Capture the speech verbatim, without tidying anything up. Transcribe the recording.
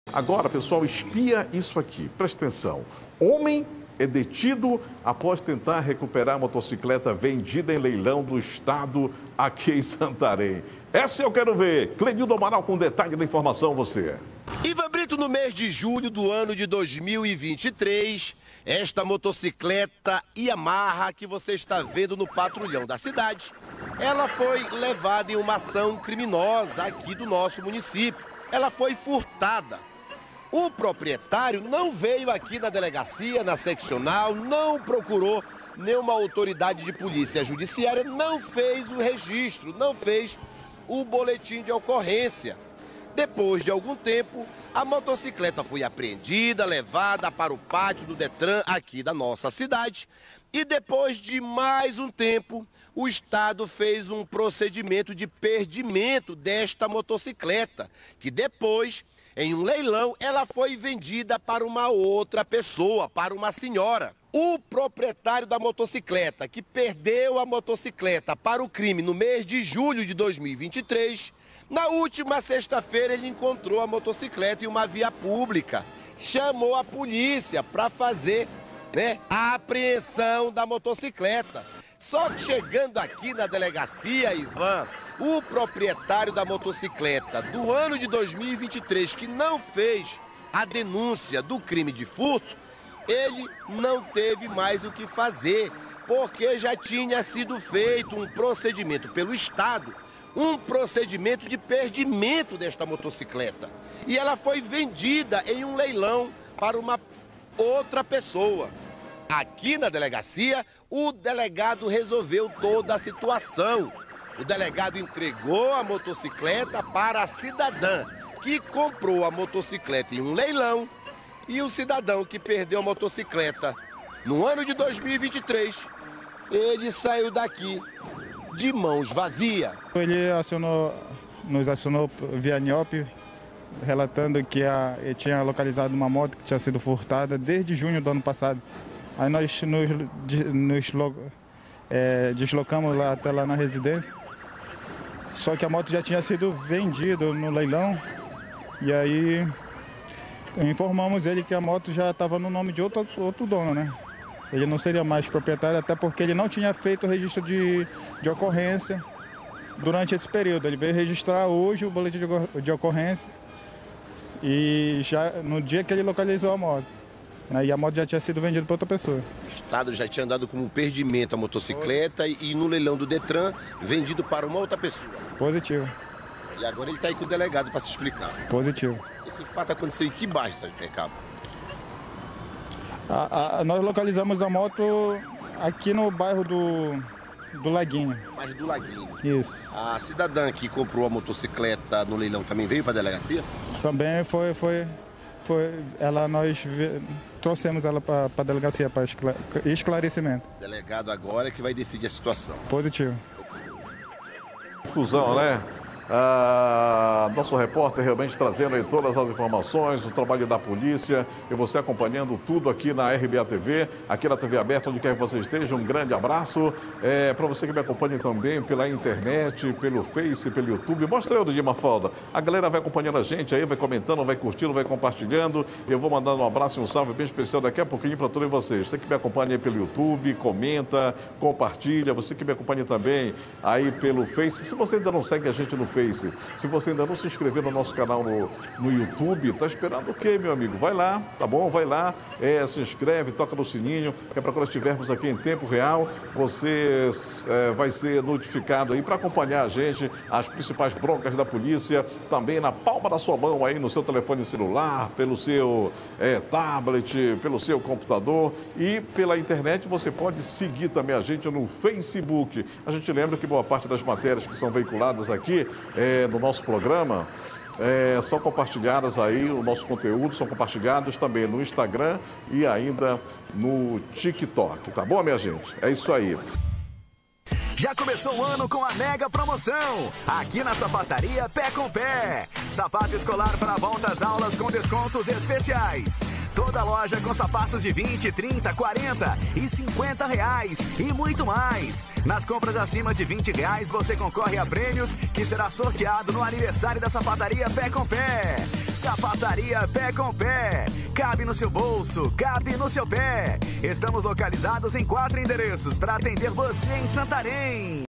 Agora, pessoal, espia isso aqui. Presta atenção. Homem é detido após tentar recuperar a motocicleta vendida em leilão do estado aqui em Santarém. Essa eu quero ver. Clenildo Amaral com detalhe da informação, você. Ivan Brito, no mês de julho do ano de dois mil e vinte e três, esta motocicleta Yamaha que você está vendo no patrulhão da cidade, ela foi levada em uma ação criminosa aqui do nosso município. Ela foi furtada. O proprietário não veio aqui na delegacia, na seccional, não procurou nenhuma autoridade de polícia judiciária, não fez o registro, não fez o boletim de ocorrência. Depois de algum tempo, a motocicleta foi apreendida, levada para o pátio do Detran aqui da nossa cidade. E depois de mais um tempo, o Estado fez um procedimento de perdimento desta motocicleta, que depois, em um leilão, ela foi vendida para uma outra pessoa, para uma senhora. O proprietário da motocicleta, que perdeu a motocicleta para o crime no mês de julho de dois mil e vinte e três, na última sexta-feira ele encontrou a motocicleta em uma via pública. Chamou a polícia para fazer, né, a apreensão da motocicleta. Só que chegando aqui na delegacia, Ivan, o proprietário da motocicleta do ano de dois mil e vinte e três, que não fez a denúncia do crime de furto, ele não teve mais o que fazer, porque já tinha sido feito um procedimento pelo Estado, um procedimento de perdimento desta motocicleta. E ela foi vendida em um leilão para uma outra pessoa. Aqui na delegacia, o delegado resolveu toda a situação. O delegado entregou a motocicleta para a cidadã que comprou a motocicleta em um leilão, e o cidadão que perdeu a motocicleta no ano de dois mil e vinte e três, ele saiu daqui de mãos vazias. Ele acionou, nos acionou via N I O P, relatando que a, ele tinha localizado uma moto que tinha sido furtada desde junho do ano passado. Aí nós nos, nos é, deslocamos lá, até lá na residência, só que a moto já tinha sido vendida no leilão, e aí informamos ele que a moto já estava no nome de outro, outro dono, né? Ele não seria mais proprietário, até porque ele não tinha feito o registro de, de ocorrência durante esse período. Ele veio registrar hoje o boletim de, de ocorrência, e já no dia que ele localizou a moto. E a moto já tinha sido vendida para outra pessoa. O Estado já tinha dado como perdimento a motocicleta e, e no leilão do Detran, vendido para uma outra pessoa. Positivo. E agora ele está aí com o delegado para se explicar. Positivo. Esse fato aconteceu em que bairro, Sargento Cabo? A, a, nós localizamos a moto aqui no bairro do, do Laguinho. Bairro do Laguinho. Isso. A cidadã que comprou a motocicleta no leilão também veio para a delegacia? Também foi... foi... Foi, ela, nós trouxemos ela para a delegacia para esclarecimento. O delegado agora é que vai decidir a situação. Positivo. Fusão, né? Ah, nosso repórter realmente trazendo aí todas as informações, o trabalho da polícia, e você acompanhando tudo aqui na R B A T V, aqui na T V aberta, onde quer que você esteja. Um grande abraço é, para você que me acompanha também pela internet, pelo Face, pelo YouTube. Mostra eu do dia, Mafalda. A galera vai acompanhando a gente aí, vai comentando, vai curtindo, vai compartilhando. Eu vou mandando um abraço e um salve bem especial daqui a pouquinho para todos vocês. Você que me acompanha aí pelo YouTube, comenta, compartilha. Você que me acompanha também aí pelo Face. Se você ainda não segue a gente no Face, se você ainda não se inscreveu no nosso canal no, no YouTube, tá esperando o quê, meu amigo? Vai lá, tá bom? Vai lá, é, se inscreve, toca no sininho, que é para quando estivermos aqui em tempo real, você é, vai ser notificado aí para acompanhar a gente, as principais broncas da polícia, também na palma da sua mão aí, no seu telefone celular, pelo seu é, tablet, pelo seu computador, e pela internet você pode seguir também a gente no Facebook. A gente lembra que boa parte das matérias que são veiculadas aqui É, no nosso programa, é, são compartilhadas aí, o nosso conteúdo são compartilhados também no Instagram e ainda no TikTok, tá bom, minha gente? É isso aí. Já começou o ano com a mega promoção, aqui na Sapataria Pé com Pé. Sapato escolar para volta às aulas com descontos especiais. Toda loja com sapatos de vinte, trinta, quarenta e cinquenta reais e muito mais. Nas compras acima de vinte reais você concorre a prêmios que será sorteado no aniversário da Sapataria Pé com Pé. Sapataria Pé com Pé. Cabe no seu bolso, cabe no seu pé. Estamos localizados em quatro endereços para atender você em Santarém.